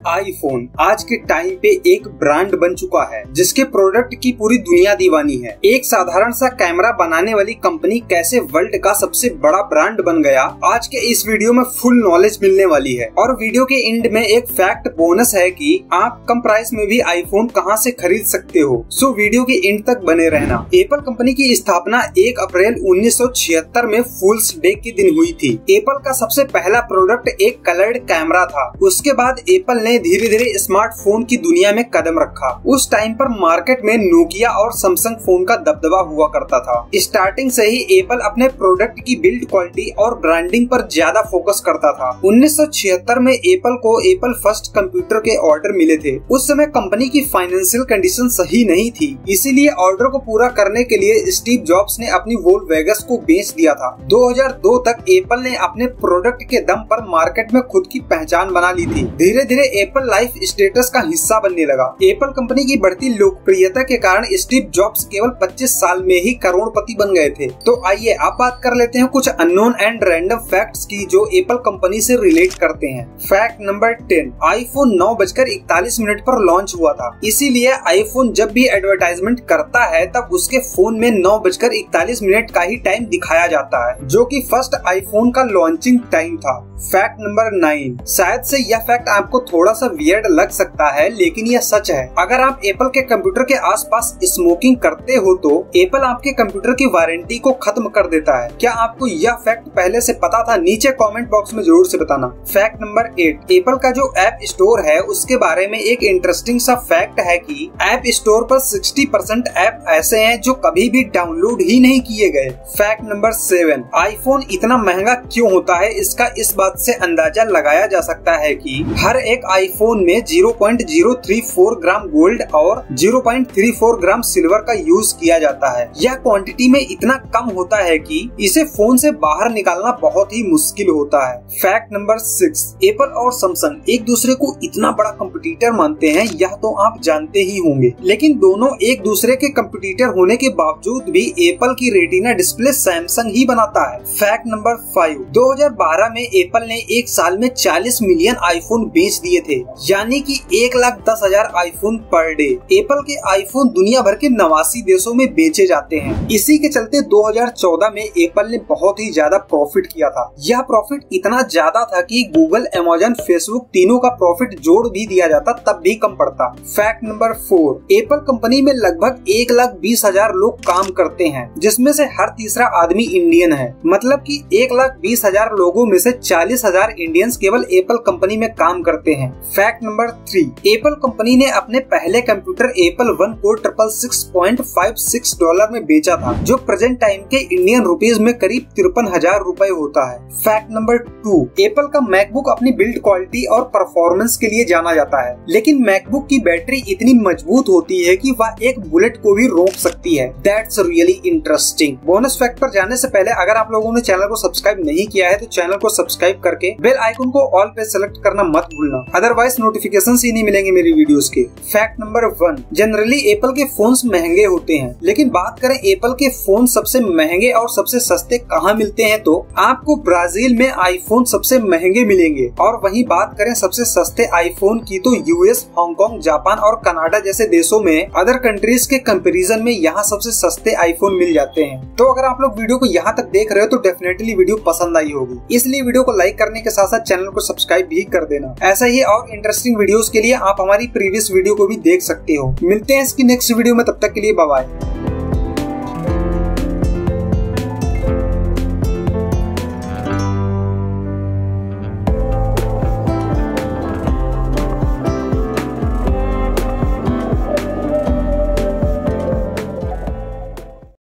IPhone आज के time पे एक ब्रांड बन चुका है जिसके प्रोडक्ट की पूरी दुनिया दीवानी है। एक साधारण सा कैमरा बनाने वाली कंपनी कैसे वर्ल्ड का सबसे बड़ा ब्रांड बन गया, आज के इस वीडियो में फुल नॉलेज मिलने वाली है। और वीडियो के एंड में एक फैक्ट बोनस है कि आप कम प्राइस में भी आईफोन कहां से खरीद सकते हो। सो वीडियो के एंड तक बने रहना। एप्पल कंपनी की स्थापना 1 अप्रैल 1976 में फूल्स डे के दिन हुई थी। एप्पल का सबसे पहला प्रोडक्ट एक कलर्ड कैमरा था। उसके बाद एप्पल ने धीरे धीरे स्मार्टफोन की दुनिया में कदम रखा। उस टाइम पर मार्केट में नोकिया और सैमसंग फोन का दबदबा हुआ करता था। स्टार्टिंग से ही एप्पल अपने प्रोडक्ट की बिल्ड क्वालिटी और ब्रांडिंग पर ज्यादा फोकस करता था। 1976 में एप्पल को एप्पल फर्स्ट कंप्यूटर के ऑर्डर मिले थे। उस समय कंपनी की फाइनेंशियल कंडीशन सही नहीं थी, इसीलिए ऑर्डर को पूरा करने के लिए स्टीव जॉब्स ने अपनी वोल्क्सवैगन को बेच दिया था। 2002 तक एप्पल ने अपने प्रोडक्ट के दम पर मार्केट में खुद की पहचान बना ली थी। धीरे धीरे एप्पल लाइफ स्टेटस का हिस्सा बनने लगा। एप्पल कंपनी की बढ़ती लोकप्रियता के कारण स्टीव जॉब्स केवल 25 साल में ही करोड़पति बन गए थे। तो आइए आप बात कर लेते हैं कुछ अननोन एंड रैंडम फैक्ट्स की जो एप्पल कंपनी से रिलेट करते हैं। फैक्ट नंबर 10, आईफोन 9:41 पर लॉन्च हुआ था, इसीलिए आईफोन जब भी एडवर्टाइजमेंट करता है तब उसके फोन में 9:41 का ही टाइम दिखाया जाता है, जो कि फर्स्ट आईफोन का लॉन्चिंग टाइम था। फैक्ट नंबर 9, शायद से यह फैक्ट आपको थोड़ा सा वियर्ड लग सकता है, लेकिन यह सच है। अगर आप एप्पल के कंप्यूटर के आसपास स्मोकिंग करते हो तो एप्पल आपके कंप्यूटर की वारंटी को खत्म कर देता है। क्या आपको यह फैक्ट पहले से पता था? नीचे कमेंट बॉक्स में जरूर से बताना। फैक्ट नंबर 8, एप्पल का जो ऐप स्टोर है उसके बारे में एक इंटरेस्टिंग सा फैक्ट है कि ऐप स्टोर पर 60% ऐप ऐसे हैं जो कभी भी डाउनलोड ही नहीं किए गए। फैक्ट नंबर 7, आईफोन इतना महंगा क्यों होता है, इसका इस बात से अंदाजा लगाया जा सकता है कि हर एक आईफोन में 0.034 ग्राम गोल्ड और 0.34 ग्राम सिल्वर का यूज किया जाता है। यह क्वांटिटी में इतना कम होता है कि इसे फोन से बाहर निकालना बहुत ही मुश्किल होता है। फैक्ट नंबर 6, एप्पल और सैमसंग एक दूसरे को इतना बड़ा कंपटीटर मानते हैं, यह तो आप जानते ही होंगे, लेकिन दोनों एक दूसरे के कंपटीटर होने के बावजूद भी एप्पल की रेटिना डिस्प्ले सैमसंग ही बनाता है। फैक्ट नंबर 5, 2012 में एप्पल ने एक साल में 40 मिलियन आईफोन बेच दिए थे, यानी कि 1,10,000 आईफोन पर डे। एप्पल के आईफोन दुनिया भर के 89 देशों में बेचे जाते हैं। इसी के चलते 2014 में एप्पल ने बहुत ही ज्यादा प्रॉफिट किया था। यह प्रॉफिट इतना ज्यादा था कि गूगल, अमेज़न, फेसबुक तीनों का प्रॉफिट जोड़ भी दिया जाता तब भी कम पड़ता। फैक्ट नंबर 4, एप्पल कंपनी में लगभग 1,20,000 लोग काम करते हैं, जिसमें से हर तीसरा आदमी इंडियन है। मतलब कि 1,20,000 लोगों में से 40,000 इंडियंस केवल एप्पल कंपनी में काम करते हैं। फैक्ट नंबर 3, एप्पल कंपनी ने अपने पहले कंप्यूटर एप्पल 1 को $666.56 में बेचा था, जो प्रेजेंट टाइम के इंडियन रुपीज में करीब 53,000 रुपए होता है। फैक्ट नंबर 2, एप्पल का मैकबुक अपनी बिल्ड क्वालिटी और परफॉर्मेंस के लिए जाना जाता है, लेकिन मैकबुक की बैटरी इतनी मजबूत होती है कि वह एक बुलेट को भी रोक सकती है। That's really interesting. Bonus fact पर जाने से पहले अगर आप लोगों ने चैनल को सब्सक्राइब नहीं किया है तो चैनल को सब्सक्राइब करके बेल आइकन को ऑल पे सेलेक्ट करना मत भूलना, अदरवाइज नोटिफिकेशन ही नहीं मिलेंगे मेरी वीडियोस के। फैक्ट नंबर 1, जनरली एप्पल के फोन्स महंगे होते हैं, लेकिन बात करें एप्पल के फोन सबसे महंगे और सबसे सस्ते कहाँ मिलते हैं तो आपको ब्राजील में आईफोन सबसे महंगे मिलेंगे, और वहीं बात करें सबसे सस्ते आईफोन की तो यूएस, हांगकांग, जापान और कनाडा जैसे देशों में अदर कंट्रीज के कंपैरिजन में यहाँ सबसे सस्ते आईफोन मिल जाते हैं। तो अगर आप लोग वीडियो को यहाँ तक देख रहे हो तो डेफिनेटली वीडियो पसंद आई होगी, इसलिए वीडियो को लाइक करने के साथ साथ चैनल को सब्सक्राइब भी कर देना। ऐसा ही और इंटरेस्टिंग वीडियोस के लिए आप हमारी प्रीवियस वीडियो को भी देख सकते हो। मिलते हैं इसकी नेक्स्ट वीडियो में, तब तक के लिए बाय बाय।